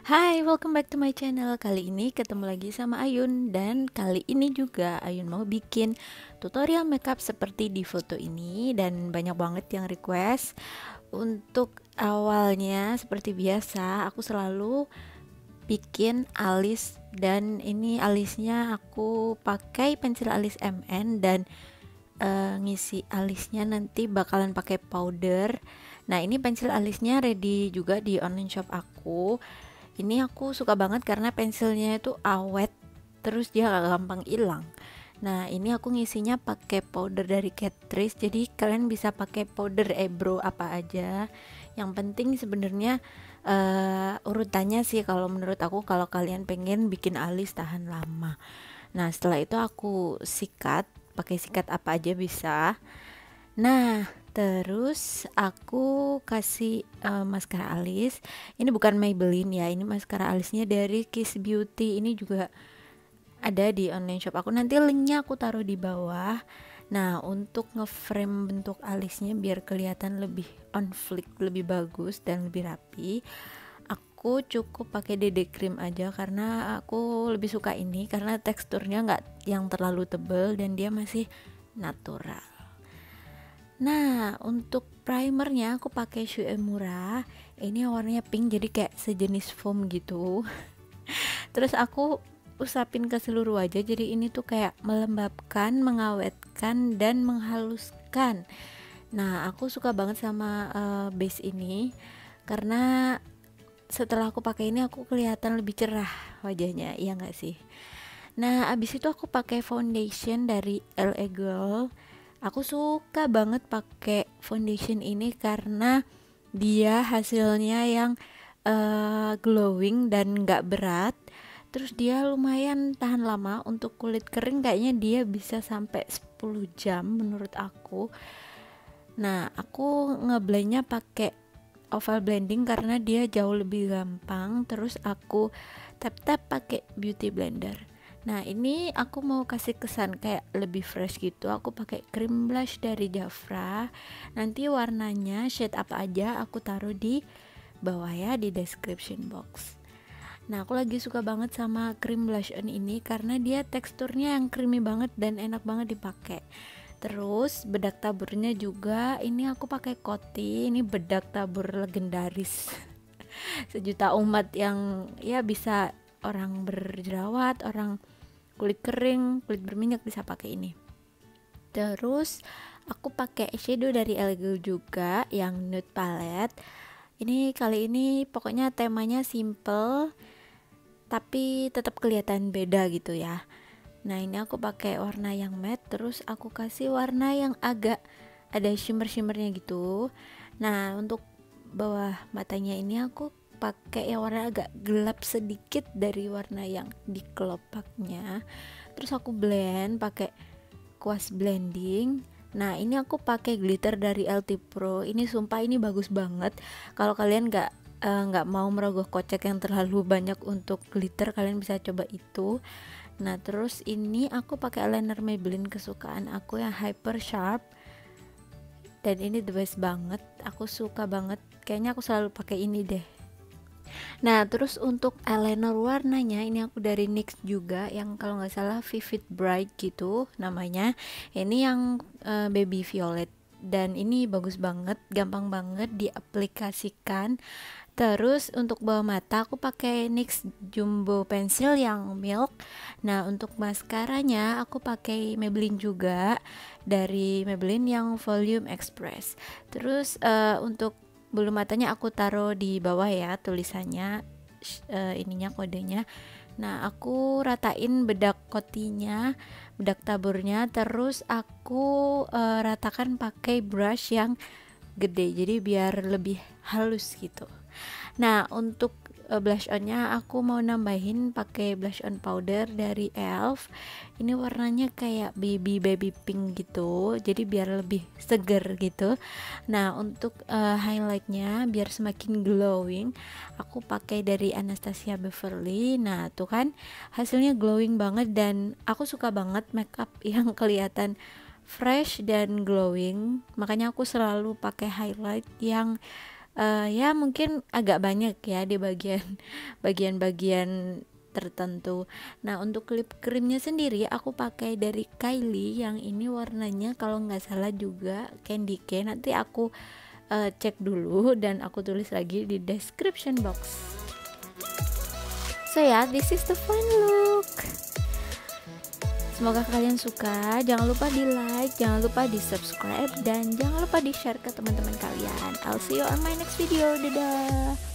Hai, welcome back to my channel. Kali ini ketemu lagi sama Ayun. Dan kali ini juga Ayun mau bikin tutorial makeup seperti di foto ini. Dan banyak banget yang request. Untuk awalnya seperti biasa aku selalu bikin alis. Dan ini alisnya aku pakai pensil alis MN. Dan ngisi alisnya nanti bakalan pakai powder. Nah, ini pensil alisnya ready juga di online shop aku. Ini aku suka banget karena pensilnya itu awet, terus dia gak gampang hilang. Nah, ini aku ngisinya pakai powder dari Catrice. Jadi kalian bisa pakai powder eyebrow apa aja. Yang penting sebenarnya urutannya sih kalau menurut aku, kalau kalian pengen bikin alis tahan lama. Nah, setelah itu aku sikat, pakai sikat apa aja bisa. Nah, terus aku kasih maskara alis. Ini bukan Maybelline ya, ini maskara alisnya dari Kiss Beauty. Ini juga ada di online shop aku. Nanti linknya aku taruh di bawah. Nah, untuk ngeframe bentuk alisnya biar kelihatan lebih on flick, lebih bagus dan lebih rapi, aku cukup pakai DD cream aja karena aku lebih suka ini karena teksturnya nggak yang terlalu tebal dan dia masih natural. Nah, untuk primernya aku pakai Shu Uemura. Ini warnanya pink, jadi kayak sejenis foam gitu. Terus aku usapin ke seluruh wajah, jadi ini tuh kayak melembabkan, mengawetkan, dan menghaluskan. Nah, aku suka banget sama base ini karena setelah aku pakai ini aku kelihatan lebih cerah wajahnya, iya nggak sih? Nah, abis itu aku pakai foundation dari LA Girl. Aku suka banget pakai foundation ini karena dia hasilnya yang glowing dan nggak berat. Terus dia lumayan tahan lama. Untuk kulit kering kayaknya dia bisa sampai 10 jam menurut aku. Nah, aku ngeblendnya pakai oval blending karena dia jauh lebih gampang. Terus aku tap-tap pakai beauty blender. Nah, ini aku mau kasih kesan kayak lebih fresh gitu. Aku pakai cream blush dari Jafra. Nanti warnanya shade apa aja aku taruh di bawah ya, di description box. Nah, aku lagi suka banget sama cream blush on ini karena dia teksturnya yang creamy banget dan enak banget dipakai. Terus bedak taburnya juga ini aku pakai Coty. Ini bedak tabur legendaris sejuta umat yang ya bisa orang berjerawat, orang kulit kering, kulit berminyak bisa pakai ini. Terus aku pakai eyeshadow dari Elgel juga yang nude palette. Ini kali ini pokoknya temanya simple tapi tetap kelihatan beda gitu ya. Nah, ini aku pakai warna yang matte, terus aku kasih warna yang agak ada shimmer-shimmernya gitu. Nah, untuk bawah matanya ini aku pakai yang warna agak gelap sedikit dari warna yang di kelopaknya. Terus aku blend pakai kuas blending. Nah, ini aku pakai glitter dari LT Pro. Ini sumpah ini bagus banget. Kalau kalian nggak mau merogoh kocek yang terlalu banyak untuk glitter, kalian bisa coba itu. Nah, terus ini aku pakai eyeliner Maybelline kesukaan aku yang hyper sharp. Dan ini the best banget. Aku suka banget. Kayaknya aku selalu pakai ini deh. Nah, terus untuk eyeliner warnanya ini aku dari NYX juga yang kalau nggak salah Vivid Bright gitu namanya. Ini yang baby violet dan ini bagus banget, gampang banget diaplikasikan. Terus untuk bawah mata aku pakai NYX Jumbo Pencil yang milk. Nah, untuk maskaranya aku pakai Maybelline juga dari Maybelline yang Volume Express. Terus untuk bulu matanya aku taruh di bawah ya tulisannya, ininya kodenya. Nah, aku ratain bedak kotinya, bedak taburnya, terus aku ratakan pakai brush yang gede jadi biar lebih halus gitu. Nah, untuk blush onnya aku mau nambahin pakai blush on powder dari ELF. Ini warnanya kayak baby pink gitu, jadi biar lebih seger gitu. Nah, untuk highlightnya biar semakin glowing, aku pakai dari Anastasia Beverly. Nah, tuh kan hasilnya glowing banget dan aku suka banget makeup yang kelihatan fresh dan glowing. Makanya aku selalu pakai highlight yang Ya mungkin agak banyak ya di bagian-bagian tertentu. Nah, untuk lip creamnya sendiri aku pakai dari Kylie, yang ini warnanya kalau nggak salah juga candy cane. Nanti aku cek dulu dan aku tulis lagi di description box. So ya, this is the final look. Semoga kalian suka. Jangan lupa di like, jangan lupa di subscribe, dan jangan lupa di share ke teman-teman kalian. I'll see you on my next video. Dadah.